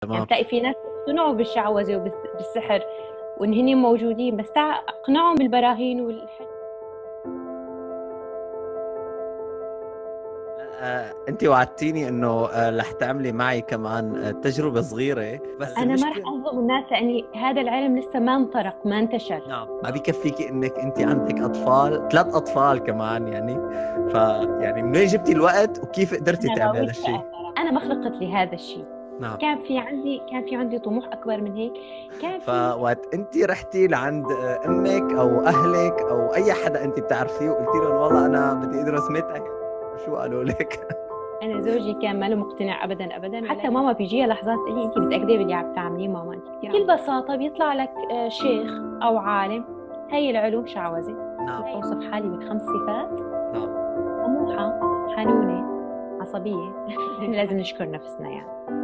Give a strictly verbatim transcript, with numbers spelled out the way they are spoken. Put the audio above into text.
تمام. يعني تلاقي في ناس اقتنعوا بالشعوذة وبالسحر وإن هن موجودين، بس تع- اقنعوا بالبراهين والحج. آه، انت وعدتيني انه آه، رح تعملي معي كمان آه، تجربة صغيرة، بس أنا ما رح المشكلة أصدم الناس لأني هذا العلم لسه ما انطرق، ما انتشر. نعم ما بيكفيكي انك انت عندك اطفال، ثلاث اطفال كمان يعني، ف يعني من وين جبتي الوقت وكيف قدرتي أنا تعملي هذا غاوية الشيء؟ بقى، أنا ما خلقت لهذا الشيء. نعم. كان في عندي كان في عندي طموح أكبر من هيك. كان في فوقت انت رحتي لعند آه، امك او اهلك او اي حدا انت بتعرفيه وقلتي لهم والله انا بدي ادرس ميتا، شو قالوا لك؟ أنا زوجي كان ما له مقتنع أبدا أبدا، حتى ماما بيجيها لحظات تقول لي أنت متأكدة باللي عم تعمليه ماما؟ أنت كثير بكل بساطة بيطلع لك آه، شيخ أو عالم، هي العلوم شعوذة. نعم. بوصف حالي بخمس صفات: نعم. طموحة، حنونة، عصبية. لازم نشكر نفسنا يعني.